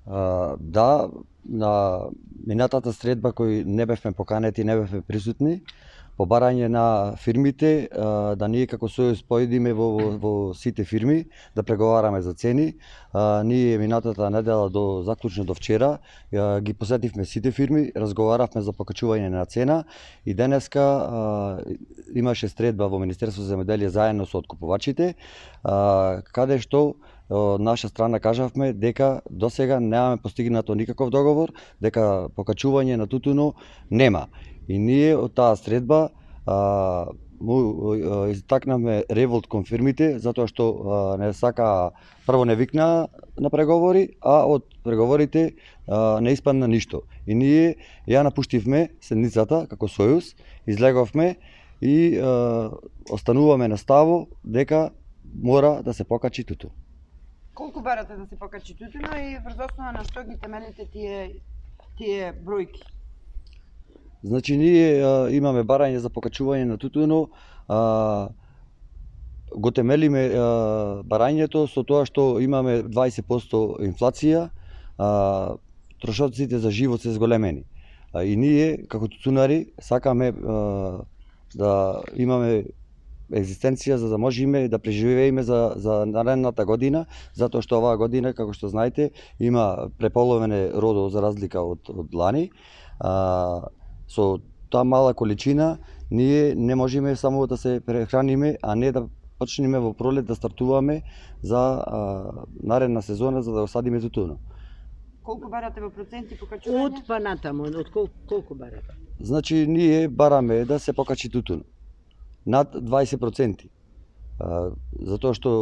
Да, на минатата средба кој не бевме поканети, не бевме присутни, по барање на фирмите, да ние како Сојуз поидиме во сите фирми, да преговараме за цени. Ние минатата недела заклучно до вчера, ги посетивме сите фирми, разговаравме за покачување на цена и денеска имаше средба во Министерство за земјоделие заедно со откупувачите, каде што од наша страна кажавме дека досега немаме постигнато никаков договор, дека покачување на тутуно нема. И ние од таа средба изтакнавме револт кон фирмите, затоа што не сака, прво не викна на преговори, а од преговорите не испадна ништо. И ние ја напуштивме седницата како Сојуз, излеговме и остануваме на ставо дека мора да се покачи тутун. Колку барате да се покачи тутуно и врз основа на што ги темелите тие бројки? Значи ние имаме барање за покачување на тутуно, го темелиме барањето со тоа што имаме 20% инфлација, трошоците за живот се зголемени. И ние како тутунари сакаме да имаме екзистенција за да можеме да преживееме за наредната година, затоа што оваа година, како што знаете, има преполовене родо за разлика од лани. Со таа мала количина ние не можеме само да се прехраниме, а не да почнеме во пролет да стартуваме за наредна сезона за да осадиме тутуно. Колку барате во проценти покачување? Од панатаму, од колку барате? Значи ние бараме да се покачи тутуно над 20%. Затоа што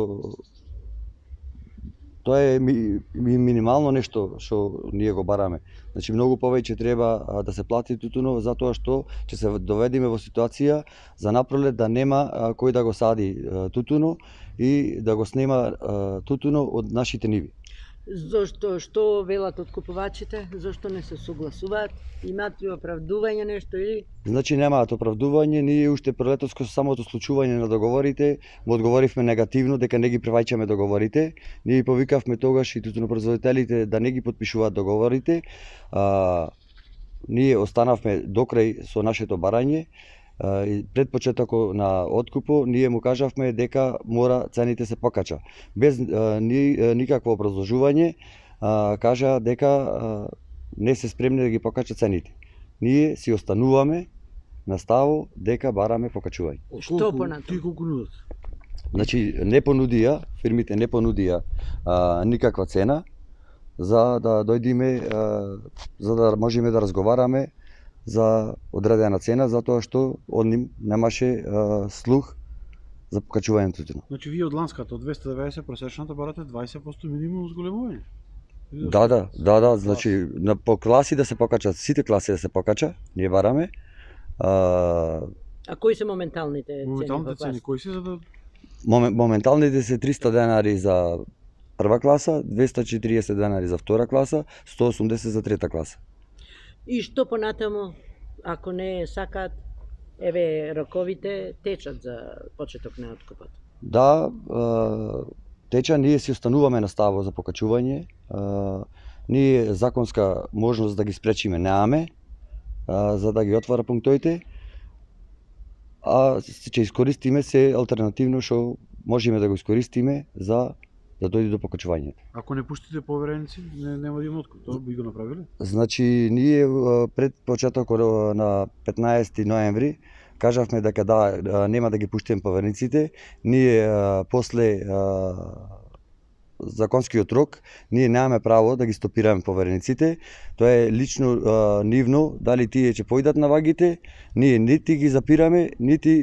тоа е минимално нешто што ние го бараме. Значи многу повеќе треба да се плати тутуно затоа што ќе се доведеме во ситуација за напролет да нема кој да го сади тутуно и да го снема тутуно од нашите ниви. Зошто, што велат откупувачите? Зошто не се согласуваат? Имаат ли оправдување нешто или? Значи немаат оправдување, ние уште пролетоско со самото случување на договорите му одговоривме негативно дека не ги преваќаме договорите. Ние повикавме тогаш и тутунопроизводителите да не ги потпишуваат договорите. Ние останавме докрај со нашето барање. Пред почетокот на откупо ние му кажавме дека мора цените се покача. Без никакво образложување кажа дека не се спремни да ги покача цените. Ние си остануваме на ставо дека бараме покачување. Што понатаму? Ти колку нудат? Значи фирмите не понудија никаква цена за да дојдеме, за да можеме да разговараме за одредена цена, затоа што од нив немаше слух за покачување на тутуно. Значи вие од ланската, од 290 просечната барате 20% минимум зголемување? Да, значи по класи да се покачат, сите класи да се покача, ние бараме. А кои се моменталните цени? Моменталните цени кои се за да Моменталните се 300 денари за прва класа, 240 денари за втора класа, 180 за трета класа. И што понатаму, ако не сакаат, еве роковите течат за почеток на откупот? Да, теча, ние си остануваме на ставо за покачување. Ние законска можност да ги спречиме немаме, за да ги отвара пунктоите, а ќе искористиме се алтернативно што можеме да го искористиме за да дојде до покачувањето. ако не пуштите повереници, нема да има откуп, тоа би го направиле? Значи, ние пред почетокот на 15 ноември кажавме дека нема да ги пуштиме поверениците. Ние после законскиот рок, ние немаме право да ги стопираме поверениците. Тоа е лично нивно, дали тие ќе појдат на вагите, ние нити ги запираме, нити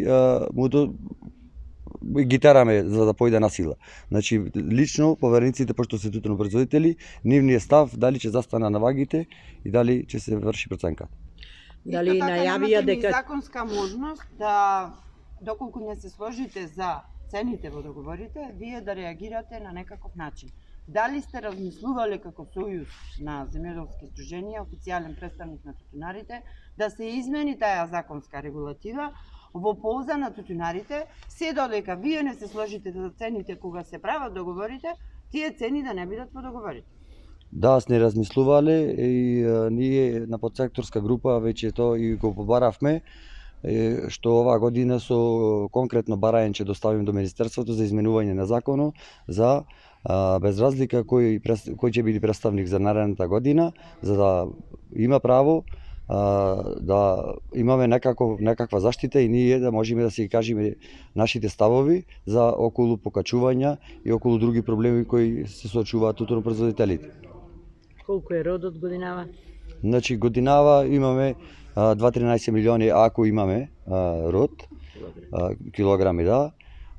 ги тераме за да појде на сила. Значи, лично поверениците, пошто се тутунопроизводители, нивниот став дали ќе застана на вагите и дали ќе се врши проценка. Дали најавија дека законска можност да, доколку не се сложите за цените во договорите, вие да реагирате на некаков начин. Дали сте размислувале како Сојуз на земјоделски здруженија, официјален представник на тутунарите, да се измени таа законска регулатива во полза на тутунарите, се додека вие не се сложите за цените кога се прават договорите, тие цени да не бидат во договорите? Да, сме размислувале и ние на подсекторска група веќе тоа и го побаравме, што оваа година со конкретно барање ќе доставим до Министерството за изменување на законот за без разлика кој ќе биде представник за наредната година, за да има право да имаме некаква заштита и ние да можеме да си кажеме нашите ставови за околу покачувања и околу други проблеми кои се соочуваат тутунопроизводителите. Колку е родот годинава? Значи годинава имаме 2-13 милиони ако имаме род, килограми, да.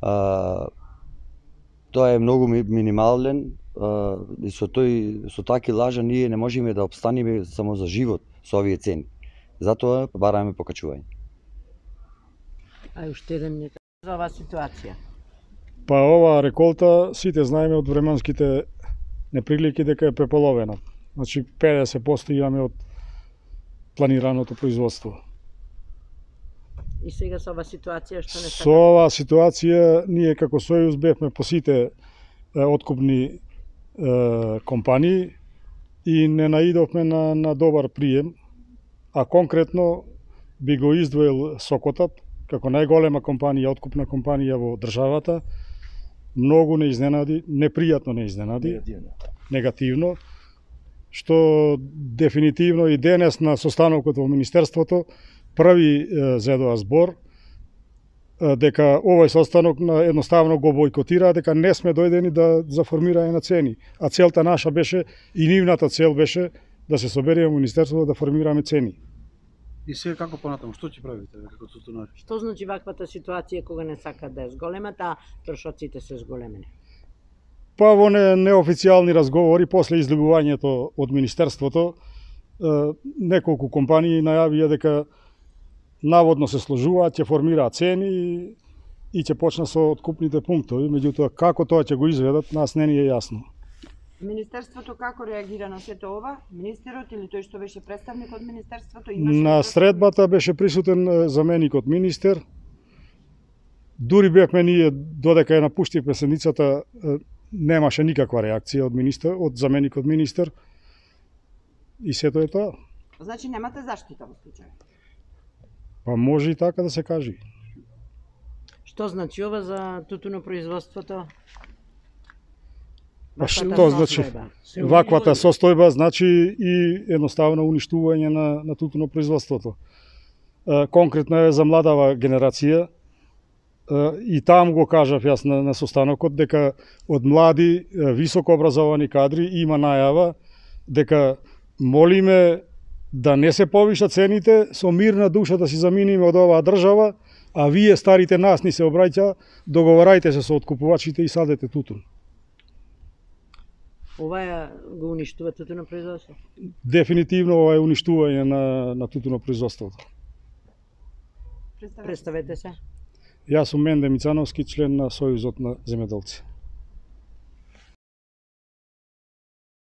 Тоа е многу минимален и со таа килажа ние не можеме да обстанеме само за живот со овие цени. Затоа бараме покачување. Ај уште еден минут за оваа ситуација. Па оваа реколта сите знаеме од временските неприлики дека е преполовена. Значи 50% имаме од планираното производство. И сега со оваа ситуација што не Со оваа ситуација ние како Сојуз бевме по сите откупни компании и не наидовме на добар прием, а конкретно би го издвоил Сокотап како најголема компанија, откупна компанија во државата. Многу не изненади, непријатно не изненади, негативно, што дефинитивно и денес на состанокот во Министерството прави зедоа збор дека овој состанок едноставно го бойкотира, дека не сме дојдени да за формирање на цени. А целта наша беше и нивната цел беше да се собереме во Министерството да формираме цени. И сега како понатаму, што ќе правите како тутунар? Што значи ваквата ситуација кога не сакаат да е зголемат, а трошоците се зголемени? Па во неофицијални разговори после излегувањето од Министерството, неколку компании најавија дека наводно се сложуваат, ќе формираат цени и ќе почна со откупните пунктови, меѓутоа како тоа ќе го изведат, нас не ни е јасно. Министерството како реагира на сето ова? Министерот или тој што беше представник од Министерството? На средбата беше присутен заменикот министер. Дури бевме ние, додека ја напуштивме седницата, немаше никаква реакција од заменикот министер. И сето е тоа. Значи немате заштита во случај? Па може и така да се каже. Што значи ова за тутунопроизводството? Па што значи? Ваквата состојба значи и едноставно уништување на тутунопроизводството. Конкретно е за младава генерација и таму го кажав јас на состанокот дека од млади високо образовани кадри има најава дека молиме да не се повишат цените, со мирна душа да си заминиме од оваа држава, а вие старите нас ни се обраќа, договарајте се со откупувачите и садете тутун. Ова го уништува тутунопроизводство? Дефинитивно ова е уништување на тутунопроизводството. Представете се. Јас сум Менде Мицановски, член на Сојузот на земјоделци.